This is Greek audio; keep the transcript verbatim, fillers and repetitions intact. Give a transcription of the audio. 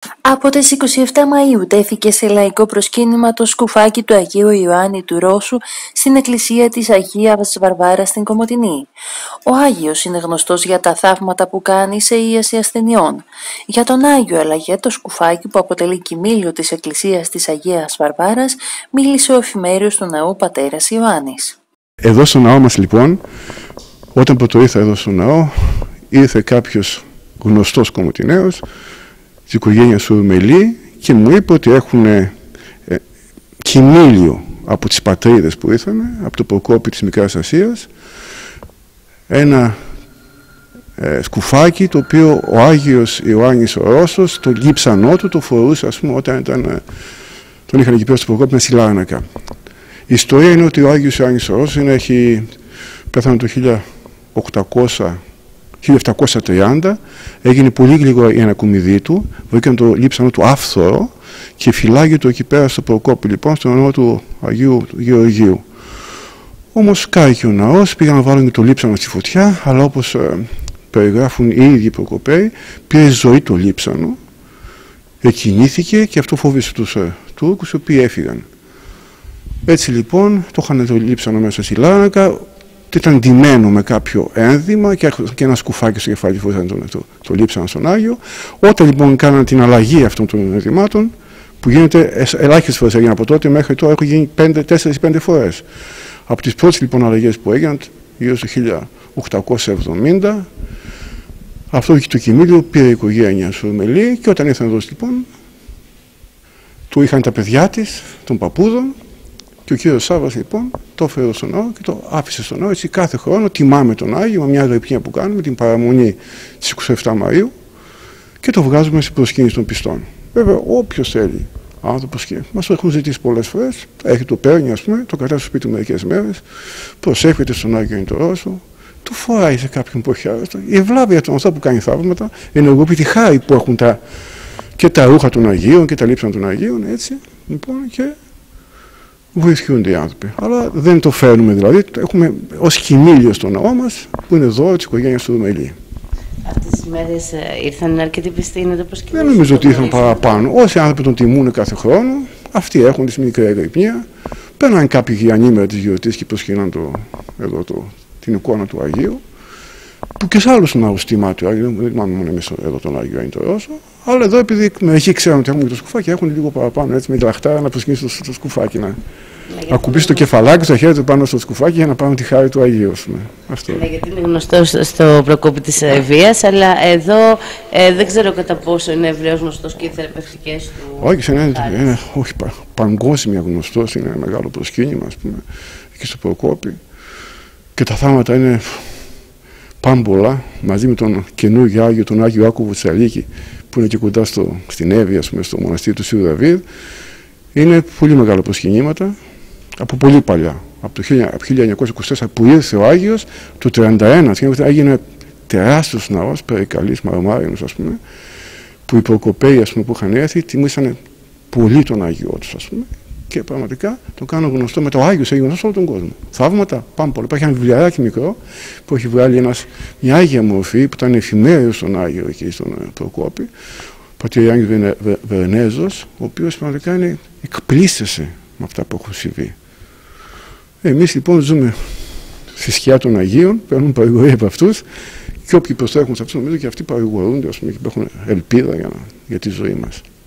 Από τις είκοσι επτά Μαΐου τέθηκε σε λαϊκό προσκύνημα το σκουφάκι του Αγίου Ιωάννη του Ρώσου στην εκκλησία της Αγίας Βαρβάρας στην Κομοτηνή. Ο Άγιος είναι γνωστός για τα θαύματα που κάνει σε ίαση ασθενειών. Για τον Άγιο αλλά και το σκουφάκι που αποτελεί κοιμήλιο της εκκλησίας της Αγίας Βαρβάρας μίλησε ο εφημέριος του ναού πατέρας Ιωάννης. Εδώ στο ναό μας λοιπόν, όταν πρώτο ήρθα εδώ στο ναό, ήρθε κάποιος γνωστός Κομοτηναίος της οικογένειας Σουρμελή και μου είπε ότι έχουν ε, κοιμήλιο από τις πατρίδες που ήρθαν, από το Προκόπη της Μικράς Ασίας, ένα ε, σκουφάκι το οποίο ο Άγιος Ιωάννης ο Ρώσος, το λείψανό του το φορούσε, ας πούμε, όταν ήταν, τον είχαν εκεί πέρα στο Προκόπη με σιλάρνακα. Η ιστορία είναι ότι ο Άγιος Ιωάννης ο Ρώσος είναι, έχει πέθανε το χίλια επτακόσια τριάντα, έγινε πολύ γλίγορα η ανακομιδή του, βρήκαν το λείψανο του άφθορο και φυλάγεται εκεί πέρα στο Προκόπη, λοιπόν, στον ναό του Αγίου Γεωργίου. Όμως κάηκε ο ναός, πήγαν να βάλουν και το λείψανο στη φωτιά, αλλά όπως ε, περιγράφουν οι ίδιοι Προκοπαίοι, πήρε ζωή το λείψανο, εκκινήθηκε και αυτό φόβησε τους ε, Τούρκους, οι οποίοι έφυγαν. Έτσι λοιπόν, το είχαν το λείψανο μέσα στη λάρνακα, ήταν ντυμένο με κάποιο ένδυμα και, και ένα σκουφάκι στο κεφάλι φορούσαν το, το, το λείψανο στον Άγιο. Όταν λοιπόν κάναν την αλλαγή αυτών των ενδυμάτων, που γίνεται ελάχιστες φορές έγιναν από τότε μέχρι τώρα, έχουν γίνει τέσσερις πέντε φορές. Από τις πρώτες λοιπόν αλλαγές που έγιναν, γύρω στο χίλια οκτακόσια εβδομήντα, αυτό το κοιμήλιο πήρε η οικογένεια Σουρμελή και όταν ήρθαν εδώ λοιπόν, του είχαν τα παιδιά της, των παππούδων. Και ο κύριος Σάββας λοιπόν το έφερε στον ναό και το άφησε στον ναό. Έτσι κάθε χρόνο τιμάμε τον Άγιο με μια ρεπνία που κάνουμε, την παραμονή της είκοσι επτά Μαΐου και το βγάζουμε στην προσκύνηση των πιστών. Βέβαια, όποιος θέλει άνθρωπος και μας το έχουν ζητήσει πολλές φορές, έχει το παίρνει, ας πούμε, το κρατάει στο σπίτι του μερικές μέρες, προσεύχεται στον Άγιο είναι το Ρώσο, του φοράει σε κάποιον που έχει άρρωστο. Η ευλάβεια των ανθρώπων που κάνει θαύματα ενεργοποιεί τη χάρη που έχουν τα, και τα ρούχα των Αγίων και τα λείψανα των Αγίων, έτσι, λοιπόν, και βοηθούνται οι άνθρωποι. Αλλά δεν το φέρνουμε, δηλαδή, το έχουμε ως κοιμήλιο στο ναό μας, που είναι δώρο της οικογένειας του Ρουμελή. Αυτές τις μέρες ήρθαν αρκετοί πιστοί να το προσκυνήσουν? Δεν νομίζω ότι ήρθαν παραπάνω. Όσοι άνθρωποι τον τιμούν κάθε χρόνο, αυτοί έχουν τη μικρή αγρυπνία. Παίρναν κάποιοι γυανήμερα της γιορτής και προσκυνάν το, εδώ το, την εικόνα του Αγίου. Που και σε άλλους ναούς τιμάται ο Άγιο, δεν θυμάμαι μόνο εμείς εδώ τον Άγιο είναι το Ρώσο. Αλλά εδώ, επειδή μερικοί ξέρουν ότι έχουμε και το σκουφάκι, έχουν λίγο παραπάνω έτσι με τη λαχτάρα να προσκυνήσουν το, το σκουφάκι. Να, να κουμπίσει το κεφαλάκι, το χέρι του πάνω στο σκουφάκι για να πάρουν τη χάρη του Αγίου. Αυτό. Ναι, γιατί είναι γνωστό στο Προκόπη της Βίας, αλλά εδώ ε, δεν ξέρω κατά πόσο είναι ευρέως γνωστός και οι θεραπευτικές του. Όχι, είναι, είναι, όχι πα, παγκόσμια γνωστός, είναι ένα μεγάλο προσκύνημα, ας πούμε, εκεί στο Προκόπη. Και τα θάματα είναι πάμπολα, μαζί με τον καινούργιο Άγιο, τον Άγιο Άκουβο Τσαλίκη, που είναι και κοντά στο, στην Εύη, ας πούμε, στο μοναστήρι του Σιου Δαβίδ. Είναι πολύ μεγάλα προσκυνήματα, από πολύ παλιά. Από το χίλια εννιακόσια είκοσι τέσσερα που ήρθε ο Άγιος, το χίλια εννιακόσια τριάντα ένα έγινε τεράστιος ναός, περικαλής Μαρμάρινος, ας πούμε, που οι Προκοπαίοι, ας πούμε, που είχαν έρθει, τιμήσανε πολύ τον Άγιο τους, ας πούμε, και πραγματικά τον κάνουν γνωστό με το Άγιος, έγινε γνωστό σε όλο τον κόσμο. Θαύματα, πάμε πολλά. Υπάρχει ένα βιβλιαράκι μικρό που έχει βγάλει ένας, μια άγια μορφή που ήταν εφημέριος στον Άγιο εκεί στον Προκόπη, πατήρ Γιάννης Βε, Βε, Βερνέζος, ο οποίος πραγματικά είναι, εκπλήσεσε με αυτά που έχουν συμβεί. Εμείς λοιπόν ζούμε στη σκιά των Αγίων, παίρνουν παρηγορία από αυτούς και όποιοι προστρέχουν σε αυτούς, νομίζω και αυτοί παρηγορούνται, ας πούμε, και έχουν ελπίδα για, για τη ζωή μας.